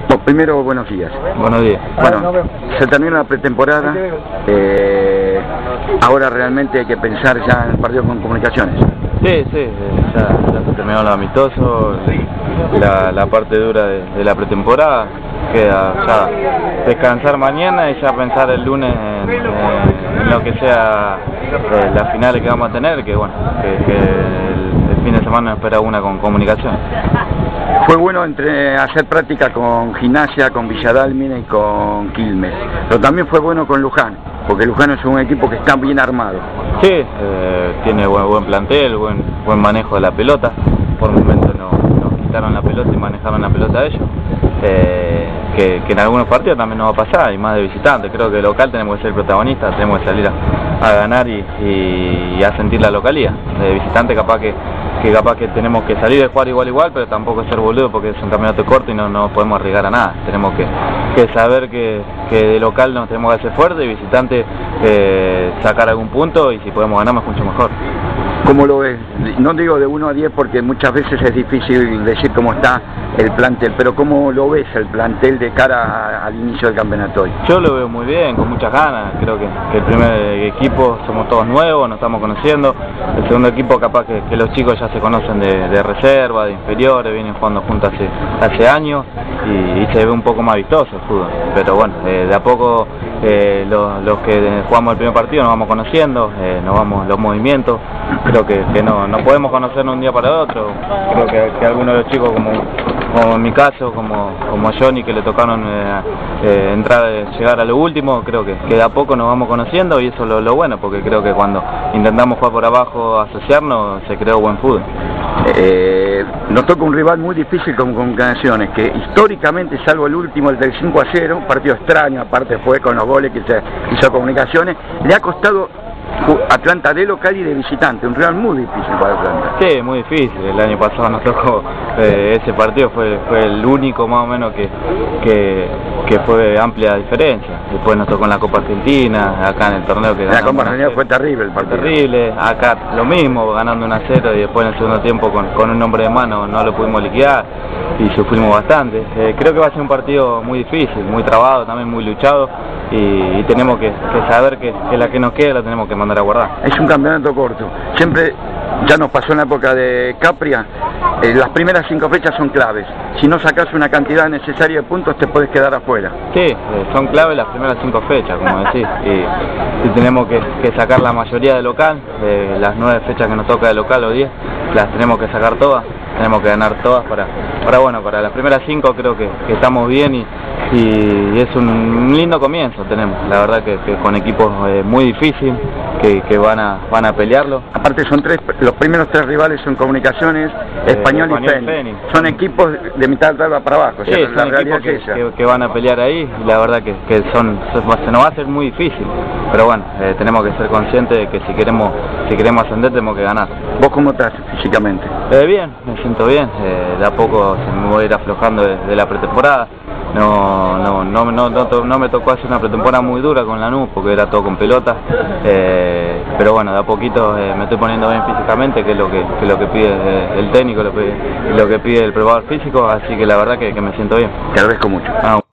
Bueno, primero, buenos días. Buenos días. Bueno, se termina la pretemporada, ahora realmente hay que pensar ya en el partido con Comunicaciones. Sí, ya se terminó lo amistoso, la parte dura de la pretemporada, queda ya descansar mañana y ya pensar el lunes en lo que sea las finales que vamos a tener, que bueno, que el fin de semana espera una con Comunicaciones. Fue bueno hacer práctica con Gimnasia, con Villadalmina y con Quilmes, pero también fue bueno con Luján, porque Luján es un equipo que está bien armado. Sí, tiene buen plantel, buen manejo de la pelota. Por momentos nos quitaron la pelota y manejaron la pelota ellos, que en algunos partidos también nos va a pasar, y más de visitante. Creo que de local tenemos que ser protagonistas, tenemos que salir a ganar y a sentir la localía. De visitante capaz que tenemos que salir de jugar igual, pero tampoco ser boludo porque es un campeonato corto y no podemos arriesgar a nada. Tenemos que saber que de local nos tenemos que hacer fuerte y visitante sacar algún punto, y si podemos ganar mucho mejor. ¿Cómo lo ves? No digo de 1 a 10 porque muchas veces es difícil decir cómo está el plantel, pero ¿cómo lo ves el plantel de cara al inicio del campeonato hoy? Yo lo veo muy bien, con muchas ganas. Creo que el primer equipo somos todos nuevos, nos estamos conociendo. El segundo equipo capaz que los chicos ya se conocen de reserva, de inferiores, vienen jugando juntos hace años y se ve un poco más vistoso el fútbol. Pero bueno, de a poco los que jugamos el primer partido nos vamos conociendo, nos vamos los movimientos. Creo que no podemos conocernos un día para el otro. Creo que algunos de los chicos, como en mi caso, como a Johnny, que le tocaron llegar a lo último, creo que de a poco nos vamos conociendo, y eso es lo bueno, porque creo que cuando intentamos jugar por abajo, asociarnos, se creó buen fútbol. Nos toca un rival muy difícil con Comunicaciones, que históricamente, salvo el último, el del 5-0, un partido extraño, aparte fue con los goles que se hizo Comunicaciones, le ha costado Atlanta de local y de visitante, un rival muy difícil para Atlanta. Sí, muy difícil. El año pasado nos tocó ese partido, fue el único más o menos que fue amplia diferencia. Después nos tocó en la Copa Argentina, acá en el torneo que ganamos. La Copa Argentina fue terrible el partido. Terrible, acá lo mismo, ganando 1-0 y después en el segundo tiempo con un hombre de mano no lo pudimos liquidar y sufrimos bastante. Creo que va a ser un partido muy difícil, muy trabado, también muy luchado, y tenemos que saber que la que nos queda la tenemos que mandar a guardar. Es un campeonato corto, siempre ya nos pasó en la época de Capria, las primeras 5 fechas son claves. Si no sacas una cantidad necesaria de puntos te puedes quedar afuera. Sí, son claves las primeras 5 fechas, como decís, y tenemos que sacar la mayoría de local, las 9 fechas que nos toca de local o 10, las tenemos que sacar todas, tenemos que ganar todas para las primeras 5 creo que estamos bien, y es un lindo comienzo tenemos, la verdad que con equipos muy difíciles que van a pelearlo. Aparte son los primeros 3 rivales son Comunicaciones, Español y Fénix. Son equipos de mitad de tabla para abajo, sí, son equipos que van a pelear ahí, y la verdad que se nos va a hacer muy difícil, pero bueno, tenemos que ser conscientes de que si queremos ascender tenemos que ganar. ¿Vos cómo estás físicamente? Bien, me siento bien, de a poco se me voy a ir aflojando de la pretemporada. No me tocó hacer una pretemporada muy dura con Lanús porque era todo con pelota, pero bueno, de a poquito me estoy poniendo bien físicamente, que es lo que pide el técnico, lo que pide el preparador físico, así que la verdad que me siento bien. Te agradezco mucho.